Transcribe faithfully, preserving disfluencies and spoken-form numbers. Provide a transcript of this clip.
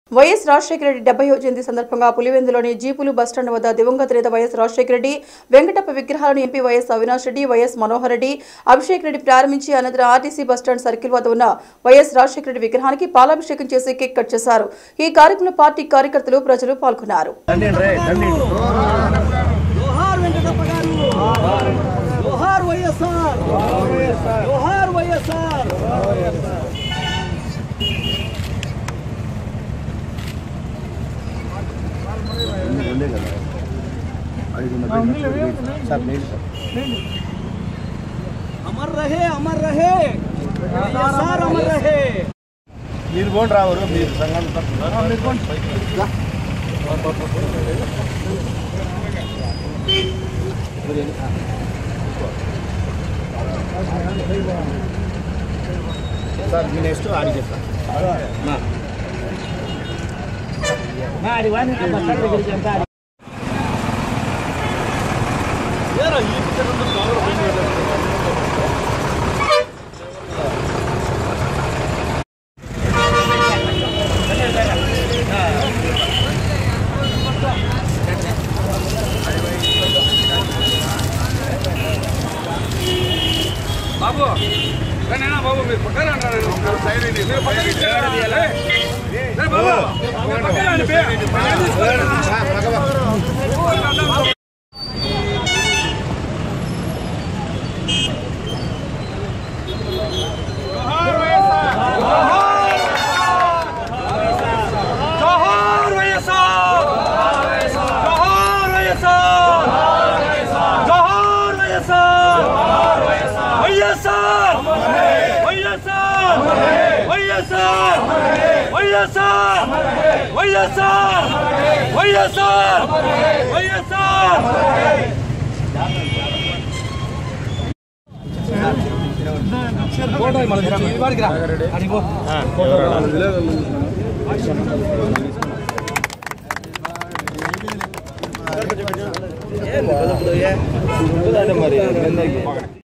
YS Rajasekhara Reddy డెబ్బైవ జయంతి సందర్భంగా పులివెందులోని జీపులు బస్టాండ్ వద్ద దివంగత నేత వైఎస్ రాజశేఖర రెడ్డి వెంకటప్ప విగ్రహాలను MP YS Avinash Reddy, YS Manohar Reddy, Abhishek Reddy ప్రారంభించి అనంతరం ఆర్టీసీ బస్టాండ్ సర్కిల్ వద్ద ఉన్న వైఎస్ రాజశేఖర రెడ్డి విగ్రహానికి పాలాభిషేకం చేసి కేక్ కట్ చేశారు. ఈ కార్యక్రమంలో పార్టీ కార్యకర్తలు, ప్రజలు పాల్గొన్నారు. अमर रहे अमर रहे वाईएसआर अमर रहे మీరు బోన్ రావరు మీరు సంఘం మీరు బోన్ సార్ మీ నెక్స్ట్ ఆడి చేస్తా నా నా ఆడి వాని అమ్మ సార్ దగ్గరికి ఎంత यार ये पिक्चर में कवर हो गया बाबू कने ना बाबू मेरे पकड़ रहा है साइड नहीं मेरे पकड़ दिया ले ले बाबू पकड़ रहा है बे ये